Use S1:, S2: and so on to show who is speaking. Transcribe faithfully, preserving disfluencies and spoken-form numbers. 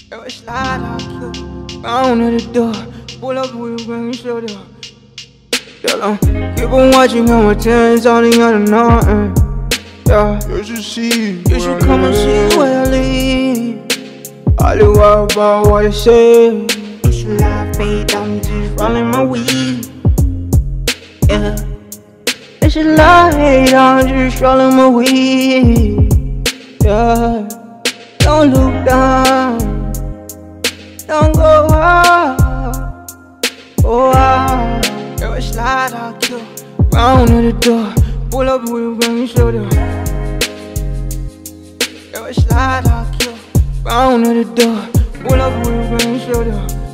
S1: Yo, it's slide out here. Round at the door. Pull up with a bang shoulder. Tell 'em, keep on watching how my tens on the other night. Yeah,
S2: You should see.
S1: you should come and see where I live. All the while about what I say. You should lie, fade, I'm just rolling my weed. Yeah, you should lie, I'm just rolling my weed. Yeah, don't look down, don't go out, go out. Yo, it's slide out here, round at the door. Pull up with a bang shoulder. Yo, it's slide out here, round at the door. Pull up with a bang shoulder.